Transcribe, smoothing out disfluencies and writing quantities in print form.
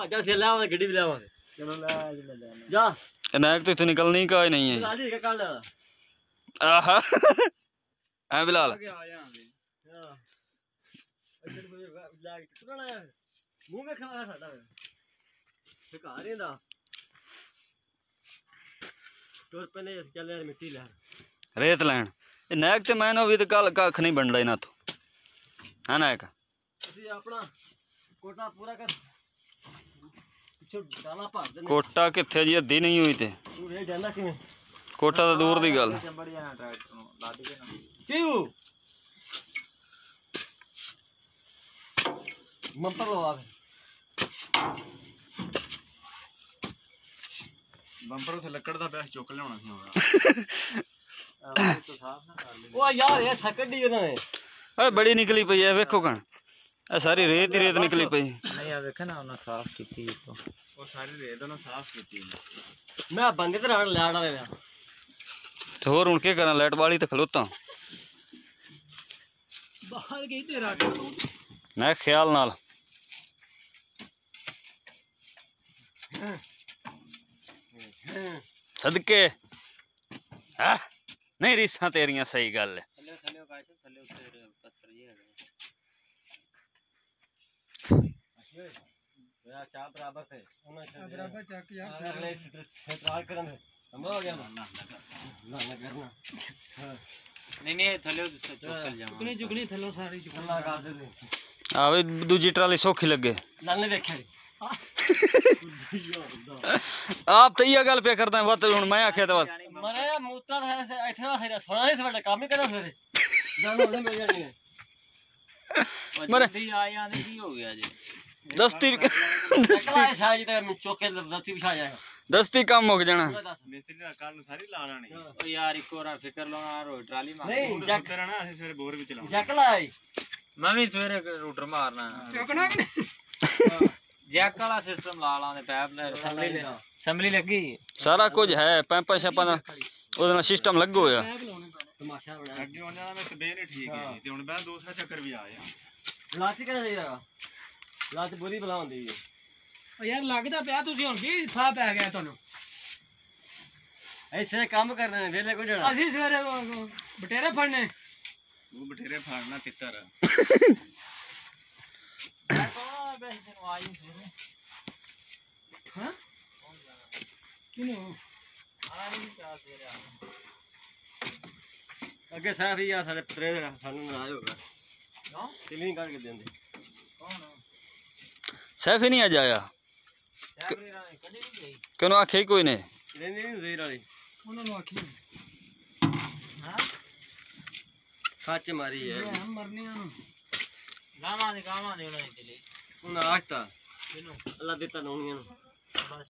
भाजा से लावा गड्डी भी लावा चलो ला जा नायक तो इथों निकलनी का ही नहीं है लाली का काल आहा है बिलाल मुंह में खा साडा बेकार रहंदा टुर पने चल यार मिट्टी ला रेत लैन नायक ते मैंने भी तो कल कख नहीं बनदा इना तो है नायक ਅਸੀਂ ਆਪਣਾ ਕੋਟਾ ਪੂਰਾ ਕਰ ਪਿੱਛੇ ਡਾਲਾ ਭਰ ਦੇਣਾ ਕੋਟਾ ਕਿੱਥੇ ਜੀ ਅੱਧੀ ਨਹੀਂ ਹੋਈ ਤੇ ਤੂੰ ਇਹ ਜਾਂਦਾ ਕਿਵੇਂ ਕੋਟਾ ਤਾਂ ਦੂਰ ਦੀ ਗੱਲ ਚੰਬੜੀਆਂ ਨਾਲ ਟਰੈਕਟਰ ਨੂੰ ਲਾ ਦੇ ਨਾ ਕਿਉਂ ਮੰਪਰ ਲਵਾ ਬੰਪਰ ਉਥੇ ਲੱਕੜ ਦਾ ਪਿਆ ਚੁੱਕ ਲਿਆਉਣਾ ਸੀ ਉਹ ਯਾਰ ਇਹ ਸਕੜੀ ਉਹਨਾਂ ਨੇ ਓਏ ਬੜੀ ਨਿਕਲੀ ਪਈ ਐ ਵੇਖੋ ਕਣ ਇਹ ਸਾਰੀ ਰੇਤ ਹੀ ਰੇਤ ਨਿਕਲੀ ਪਈ ਨਹੀਂ ਆ ਵੇਖ ਨਾ ਉਹਨਾਂ ਸਾਫ਼ ਕੀਤੀ ਉਹ ਸਾਰੀ ਰੇਤ ਉਹਨਾਂ ਸਾਫ਼ ਕੀਤੀ ਮੈਂ ਬੰਦੇ ਤੇ ਰਾਣ ਲੈਣ ਵਾਲੇ ਆ ਤੇ ਹੋਰ ਹੁਣ ਕੀ ਕਰਾਂ ਲਾਈਟ ਵਾਲੀ ਤੇ ਖਲੋਤਾ ਬਾਹਰ ਗਈ ਤੇਰਾ ਮੈਂ ਖਿਆਲ ਨਾਲ ਸਦਕੇ ਹਾਂ ਨਹੀਂ ਰੀਸਾਂ ਤੇਰੀਆਂ ਸਹੀ ਗੱਲ ਹੈ ਥੱਲੇ ਥੱਲੇ ਕਾਸ਼ ਥੱਲੇ ਉੱਤੇ ਪੱਥਰ ਜੀ ਹੈਗਾ ਯਾ ਚਾਹ ਬਰਾਬਰ ਤੇ ਉਹਨਾਂ ਬਰਾਬਰ ਚੱਕ ਯਾਰ ਅਗਲੇ ਸਟਰਾਲ ਕਰਨ ਸਮਝ ਹੋ ਗਿਆ ਨਾ ਕਰਨਾ ਨਹੀਂ ਥੱਲੇ ਚੁੱਕਲ ਜਾਵਾਂ ਚੁਕਣੀ ਥੱਲੋਂ ਸਾਰੀ ਚੁਕਲਾ ਕਰ ਦੇ ਆ ਵੀ ਦੂਜੀ ਟਰਾਲੀ ਸੌਖੀ ਲੱਗੇ ਨਾਲੇ ਦੇਖਿਆ ਆਪ ਤਾਂ ਇਹ ਗੱਲ ਪਿਆ ਕਰਦਾ ਵੱਤ ਹੁਣ ਮੈਂ ਆਖਿਆ ਤਾਂ ਮਰੇ ਮੂਤਰਾ ਇੱਥੇ ਦਾ ਸਿਰਾ ਸੋਣਾ ਨਹੀਂ ਸਵੇਰੇ ਕੰਮ ਹੀ ਕਰਨਾ ਸਵੇਰੇ ਜਾਨੋ ਉਹਨੇ ਮਿਲ ਜਾਣੀ ਹੈ ਮਰੇ ਦੀ ਆਇਆ ਨਹੀਂ ਕੀ ਹੋ ਗਿਆ ਜੀ ਦਸਤੀ ਕਲਾ ਸਾਜੀ ਤੇ ਚੋਕੇ ਦਸਤੀ ਵਿਛਾ ਜਾਏਗਾ ਦਸਤੀ ਕੰਮ ਮੁੱਕ ਜਾਣਾ ਮਿਸਤਰੀ ਨਾਲ ਕੱਲ ਨੂੰ ਸਾਰੀ ਲਾ ਲੈਣੀ ਓ ਯਾਰ ਇੱਕੋ ਵਾਰ ਫਿਕਰ ਲਾਉਣਾ ਰੋਈ ਟਰਾਲੀ ਮਾਰ ਨਹੀਂ ਜੱਕ ਰਹਿਣਾ ਅਸੀਂ ਸਵੇਰੇ ਬੋਰ ਵੀ ਚਲਾਉਣਾ ਜੱਕ ਲਾਈ ਮੈਂ ਵੀ ਸਵੇਰੇ ਰੂਟਰ ਮਾਰਨਾ ਚੁੱਕਣਾ ਜੈਕ ਵਾਲਾ ਸਿਸਟਮ ਲਾ ਲਾਂਦੇ ਪਾਈਪ ਅਸੈਂਬਲੀ ਲੱਗੀ ਸਾਰਾ ਕੁਝ ਹੈ ਪੈਂਪਾਂ ਛਾਪਾਂ ਦਾ ਉਹਦੇ ਨਾਲ ਸਿਸਟਮ ਲੱਗਾ ਹੋਇਆ ਤਮਾਸ਼ਾ ਬਣਾ ਅੱਗੇ ਉਹਨਾਂ ਦਾ ਮੈਂ ਤਬੇਹ ਨਹੀਂ ਠੀਕ ਹੈ ਤੇ ਹੁਣ ਬਾਅਦ ਦੂਸਰਾ ਚੱਕਰ ਵੀ ਆਇਆ ਲਾਤੀ ਕਿਹੜਾ ਚਾਹੀਦਾ ਲਾਤ ਬੁਰੀ ਬਲਾ ਹੁੰਦੀ ਹੈ ਓ ਯਾਰ ਲੱਗਦਾ ਪਿਆ ਤੁਸੀਂ ਹੁਣ ਕੀ ਫਾ ਪੈ ਗਿਆ ਤੁਹਾਨੂੰ ਐਸੇ ਕੰਮ ਕਰਨੇ ਨੇ ਵੇਲੇ ਕੋ ਜਣਾ ਅਸੀਂ ਸਵੇਰੇ ਬਟੇਰੇ ਫੜਨੇ ਉਹ ਬਠੇਰੇ ਫਾੜਨਾ ਤਿੱਤਰ ਹਾਂ ਕਿਨੂੰ ਅੱਗੇ ਸਾਫ ਹੀ ਆ ਸਾਡੇ ਪਤਰੇ ਸਾਨੂੰ ਨਾਰਾਜ਼ ਹੋਗਾ ਕਿਉਂ ਕਲੀਨ ਕਰਕੇ ਦਿੰਦੇ ਕੌਣ ਸੈਫ ਹੀ ਨਹੀਂ ਅੱਜ ਆਇਆ ਕਿਉਂ ਆਖੇ ਕੋਈ ਨੇ ਲੈਂਦੇ ਨਹੀਂ ਜ਼ੇਰ ਵਾਲੀ ਉਹਨਾਂ ਨੂੰ ਆਖੀ ਹਾਂ ਖੱਚ ਮਾਰੀ ਹੈ ਮਰਨੀਆਂ ਨੂੰ ਗਾਵਾਂ ਦੇ ਉਹਨਾਂ ਨੇ ਚਲੇ ਹੁਣ ਆਖਤਾ ਇਹਨੂੰ ਅੱਲਾ ਦਿੱਤਾ ਨੌਣੀਆਂ ਨੂੰ